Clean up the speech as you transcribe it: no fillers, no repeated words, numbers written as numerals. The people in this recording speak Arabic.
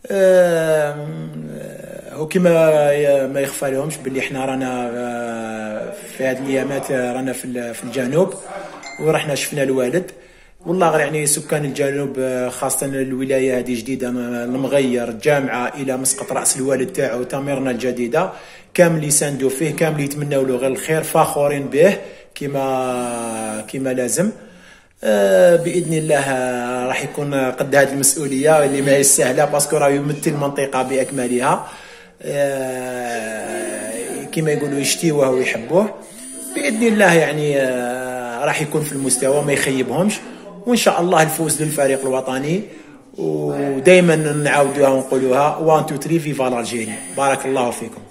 وكما ما يخفى لهمش باللي احنا رانا في هذه الايامات رانا في الجنوب، ورحنا شفنا الوالد. والله غير يعني سكان الجنوب خاصة الولاية هذه جديدة، المغير الجامعة إلى مسقط رأس الوالد تاعو تاميرنا الجديدة، كامل يساندوا فيه، كامل يتمنوا له غير الخير، فاخورين به كما لازم. باذن الله راح يكون قد هذه المسؤوليه اللي ما هي سهله، باسكو راه يمثل المنطقه باكملها. كما يقولوا يشتيوه ويحبوه. باذن الله يعني راح يكون في المستوى ما يخيبهمش، وان شاء الله الفوز للفريق الوطني. ودائما نعاودوها ونقولوها 1 2 3 فيفا الجيري. بارك الله فيكم.